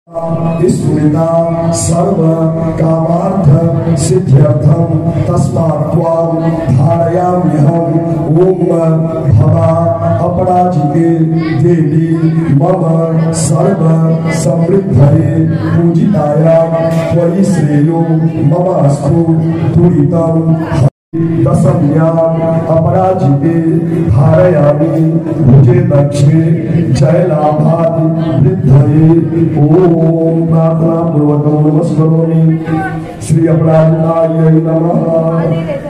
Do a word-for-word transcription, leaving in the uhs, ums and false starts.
स्मृता सर्व कामार्थ सिद्ध्यर्थम तस्मात् त्वां धारयाम्यहम्। ओम भवा अपराजिते देवी मम सर्व समृद्धये पूजिताया त्वयि श्रेयो ममास्तु दुरितं। दशम्याम् अपराजिते धारयामि भुजे दक्षिणे जयलाभादि वृद्धये। ओम प्रार्थना पूर्वकं नमस्करोमि। श्री अपराजितायै नमः।